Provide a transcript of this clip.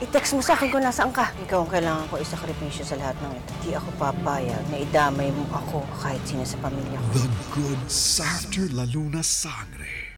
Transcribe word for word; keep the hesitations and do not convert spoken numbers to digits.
I-text mo sa akin kung nasaan ka. Ikaw ang kailangan ko isakripisyo sa lahat ng ito. Di ako papayag na idamay mo ako kahit sino sa pamilya ko. The Good Sangre. After La Luna Sangre.